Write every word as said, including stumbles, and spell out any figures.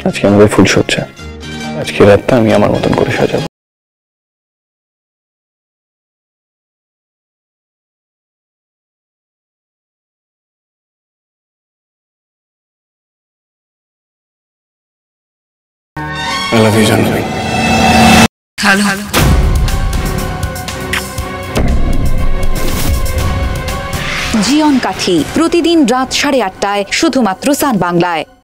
আজকে আমাদের ফুলসজ্জা। আজকে রাতটা আমি আমার মতন করে সাজাবো। I love you, Janvi. Hello hello জীবন কাঠি প্রতিদিন রাত সাড়ে আটটায় শুধুমাত্র সান বাংলায়।